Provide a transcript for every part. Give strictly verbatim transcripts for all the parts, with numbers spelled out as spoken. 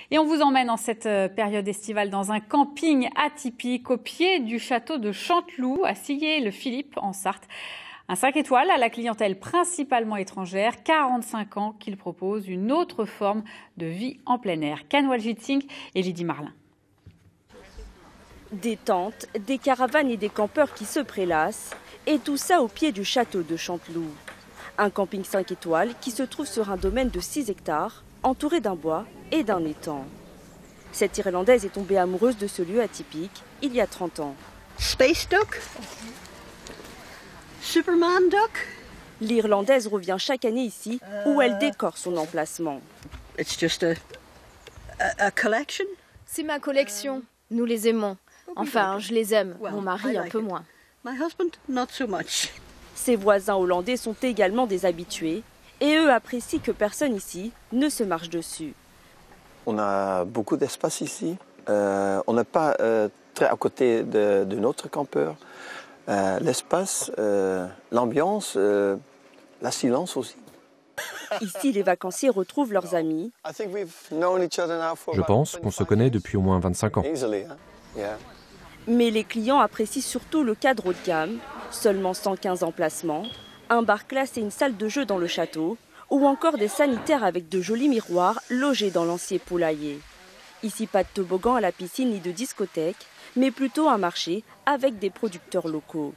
Et on vous emmène en cette période estivale dans un camping atypique au pied du château de Chanteloup à Sillé-le-Philippe en Sarthe. Un cinq étoiles à la clientèle principalement étrangère, quarante-cinq ans qu'il propose une autre forme de vie en plein air. Kanwaljit Singh et Lydie Marlin. Des tentes, des caravanes et des campeurs qui se prélassent, et tout ça au pied du château de Chanteloup. Un camping cinq étoiles qui se trouve sur un domaine de six hectares, entouré d'un bois et d'un étang. Cette Irlandaise est tombée amoureuse de ce lieu atypique il y a trente ans. Space duck, Superman duck. L'Irlandaise revient chaque année ici où elle décore son emplacement. It's just a, a, a collection. C'est ma collection. Nous les aimons. Enfin, je les aime. Mon mari un peu moins. My husband, not so much. Ses voisins hollandais sont également des habitués et eux apprécient que personne ici ne se marche dessus. On a beaucoup d'espace ici. Euh, on n'est pas euh, très à côté de, de notre campeur. Euh, l'espace, euh, l'ambiance, euh, la silence aussi. Ici, les vacanciers retrouvent leurs amis. Je pense qu'on se connaît depuis au moins vingt-cinq ans. Mais les clients apprécient surtout le cadre haut de gamme, seulement cent quinze emplacements, un bar classe et une salle de jeu dans le château, ou encore des sanitaires avec de jolis miroirs logés dans l'ancien poulailler. Ici, pas de toboggan à la piscine ni de discothèque, mais plutôt un marché avec des producteurs locaux.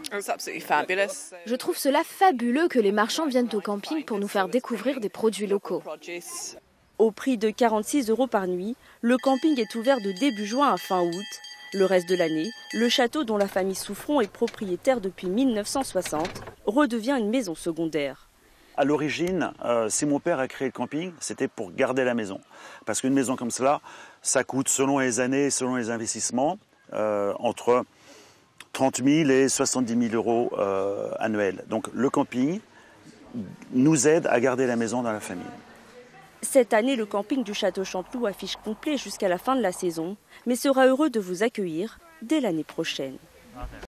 Je trouve cela fabuleux que les marchands viennent au camping pour nous faire découvrir des produits locaux. Au prix de quarante-six euros par nuit, le camping est ouvert de début juin à fin août. Le reste de l'année, le château dont la famille Souffron est propriétaire depuis mille neuf cent soixante redevient une maison secondaire. À l'origine, euh, si mon père a créé le camping, c'était pour garder la maison. Parce qu'une maison comme cela, ça coûte selon les années, selon les investissements, euh, entre trente mille et soixante-dix mille euros euh, annuels. Donc le camping nous aide à garder la maison dans la famille. Cette année, le camping du château Chanteloup affiche complet jusqu'à la fin de la saison, mais sera heureux de vous accueillir dès l'année prochaine.